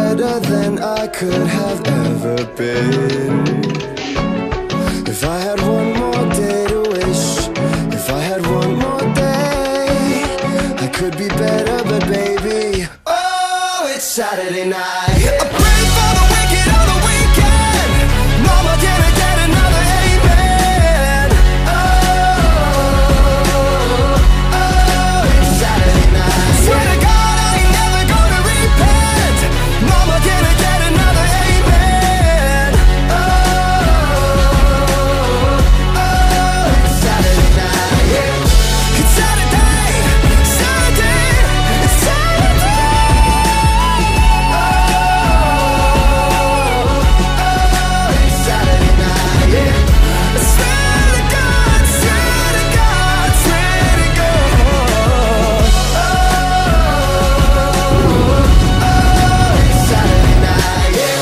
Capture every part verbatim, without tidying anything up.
better than I could have ever been. If I had one more day to wish, if I had one more day, I could be better, but baby, oh, it's Saturday night. I pray for the wicked on the weekend. Mama, can I get another amen? Oh, oh, it's Saturday night. Swear to God, I ain't never gonna repent. Mama, can I get another amen? Oh, oh, it's Saturday night. Yeah. It's Saturday, Saturday, it's Saturday. Oh, oh, it's Saturday night. Yeah. I swear to God, swear to God, swear to God. Oh, oh, it's Saturday night. Yeah.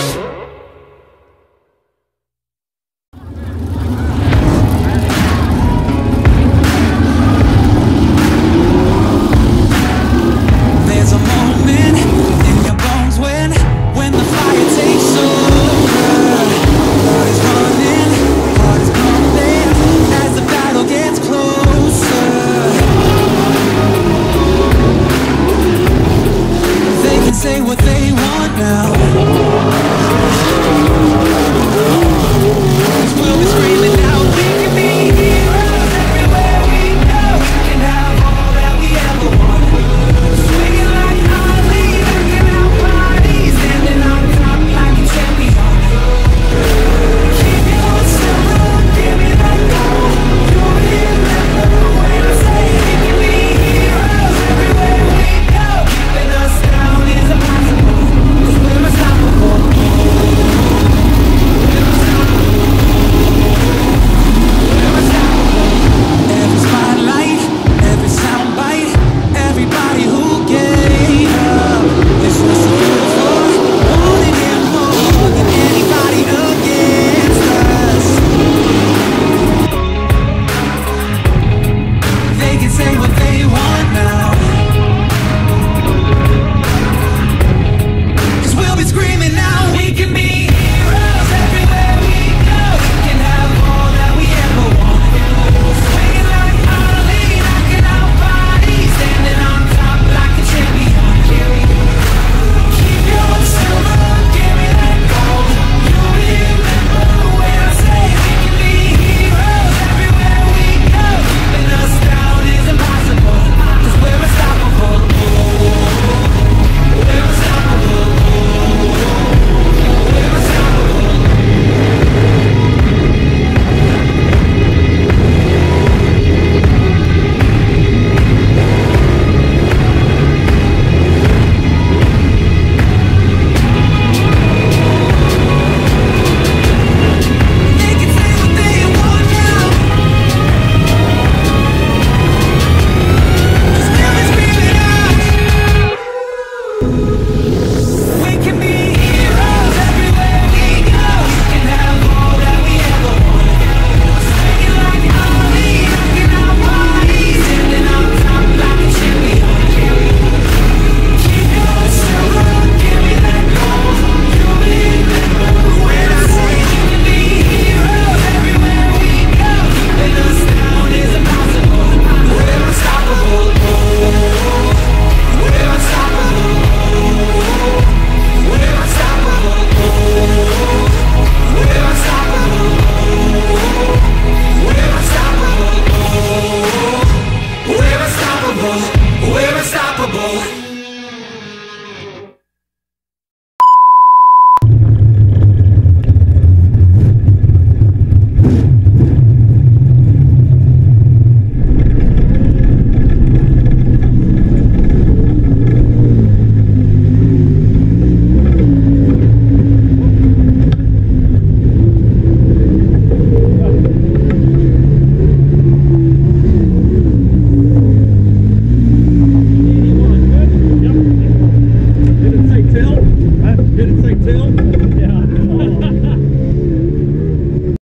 There's a moment in your bones when, when the fire takes over. Blood is running, heart is pumping as the battle gets closer. They can say what they want now.